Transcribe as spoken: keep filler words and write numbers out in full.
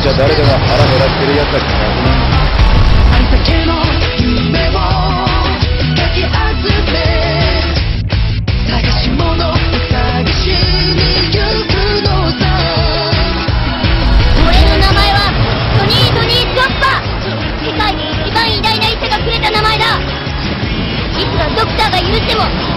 じゃ誰でも腹減らしてるやつは気がする。 ありだけの夢をかき集め探し物を探しに行くのさ。 俺の名前はトニー・トニー・チョッパー。世界で一番偉大な医者がくれた名前だ。いくらドクターが許しても